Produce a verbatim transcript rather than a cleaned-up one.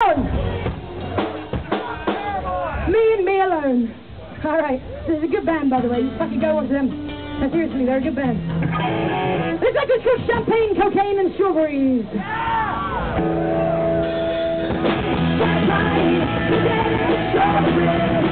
alone. Me and me alone. All right. This is a good band, by the way. You fucking go watch them. No, seriously, they're a good band. This record's called Champagne, Cocaine, and Strawberries. Champagne, cocaine, and strawberries.